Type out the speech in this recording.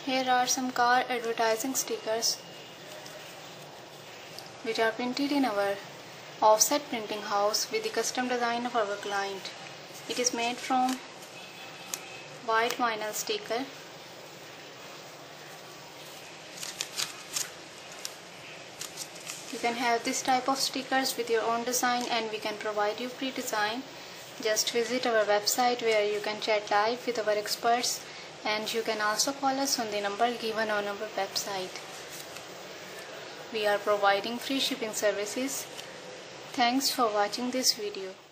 Here are some car advertising stickers which are printed in our offset printing house with the custom design of our client. It is made from white vinyl sticker. You can have this type of stickers with your own design and we can provide you free design. Just visit our website where you can chat live with our experts, and you can also call us on the number given on our website. We are providing free shipping services. Thanks for watching this video.